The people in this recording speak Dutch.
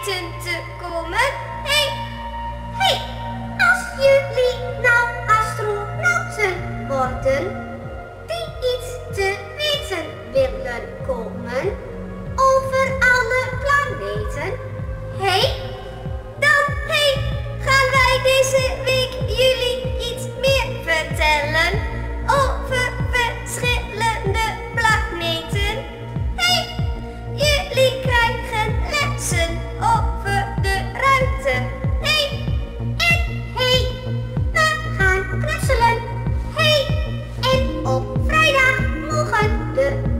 weten te komen. Hey, als jullie nou astronauten worden die iets te weten willen komen over alle planeten, dan gaan wij deze week jullie iets meer vertellen over verschillende planeten. Jullie krijgen lessen over de ruimte. We gaan knutselen. En op vrijdag mogen de